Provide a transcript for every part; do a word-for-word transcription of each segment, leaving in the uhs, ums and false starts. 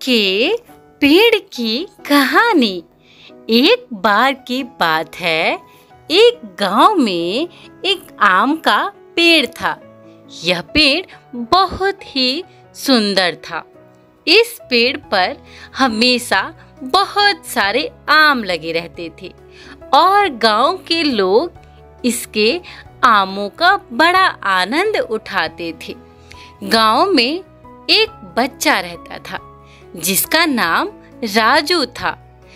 के पेड़ की कहानी। एक बार की बात है, एक गांव में एक आम का पेड़ था। यह पेड़ बहुत ही सुंदर था। इस पेड़ पर हमेशा बहुत सारे आम लगे रहते थे और गांव के लोग इसके आमों का बड़ा आनंद उठाते थे। गांव में एक बच्चा रहता था जिसका नाम राजू था।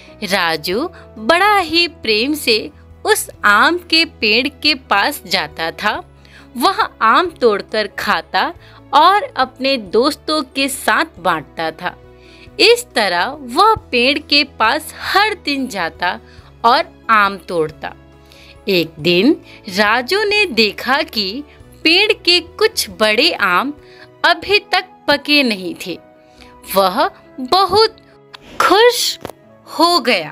राजू बड़ा ही प्रेम से उस आम के पेड़ के पास जाता था। वह आम तोड़कर खाता और अपने दोस्तों के साथ बांटता था। इस तरह वह पेड़ के पास हर दिन जाता और आम तोड़ता। एक दिन राजू ने देखा कि पेड़ के कुछ बड़े आम अभी तक पके नहीं थे। वह बहुत खुश हो गया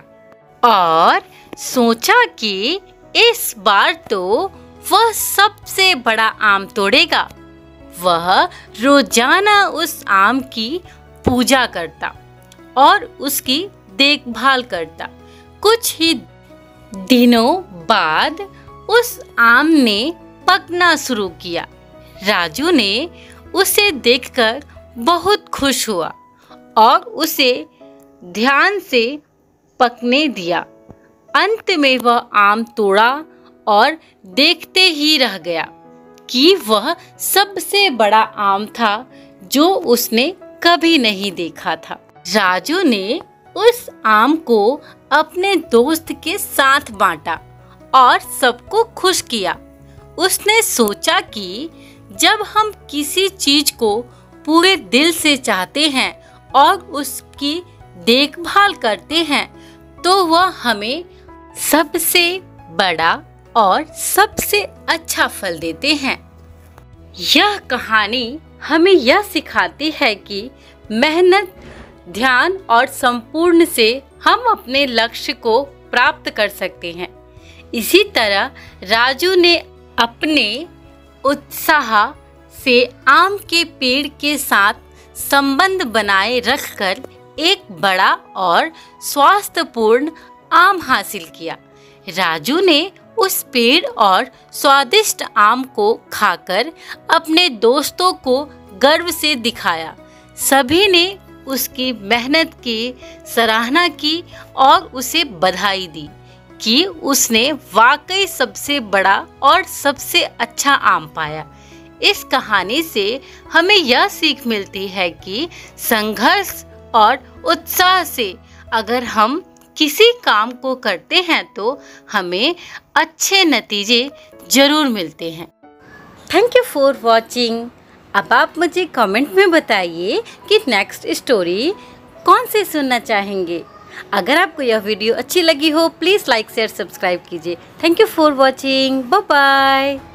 और सोचा कि इस बार तो वह सबसे बड़ा आम तोड़ेगा। वह रोजाना उस आम की पूजा करता और उसकी देखभाल करता। कुछ ही दिनों बाद उस आम ने पकना शुरू किया। राजू ने उसे देखकर बहुत खुश हुआ और उसे ध्यान से पकने दिया। अंत में वह आम तोड़ा और देखते ही रह गया कि वह सबसे बड़ा आम था जो उसने कभी नहीं देखा था। राजू ने उस आम को अपने दोस्त के साथ बांटा और सबको खुश किया। उसने सोचा कि जब हम किसी चीज को पूरे दिल से चाहते हैं और उसकी देखभाल करते हैं तो वह हमें सबसे बड़ा और सबसे अच्छा फल देते हैं। यह कहानी हमें यह सिखाती है कि मेहनत, ध्यान और संपूर्ण से हम अपने लक्ष्य को प्राप्त कर सकते हैं। इसी तरह राजू ने अपने उत्साह से आम के पेड़ के साथ संबंध बनाए रखकर एक बड़ा और स्वास्थ्यपूर्ण आम हासिल किया। राजू ने उस पेड़ और स्वादिष्ट आम को खाकर अपने दोस्तों को गर्व से दिखाया। सभी ने उसकी मेहनत की सराहना की और उसे बधाई दी कि उसने वाकई सबसे बड़ा और सबसे अच्छा आम पाया। इस कहानी से हमें यह सीख मिलती है कि संघर्ष और उत्साह से अगर हम किसी काम को करते हैं तो हमें अच्छे नतीजे जरूर मिलते हैं। Thank you for watching. अब आप मुझे कमेंट में बताइए कि नेक्स्ट स्टोरी कौन सी सुनना चाहेंगे। अगर आपको यह वीडियो अच्छी लगी हो प्लीज़ लाइक शेयर सब्सक्राइब कीजिए। Thank you for watching. Bye bye.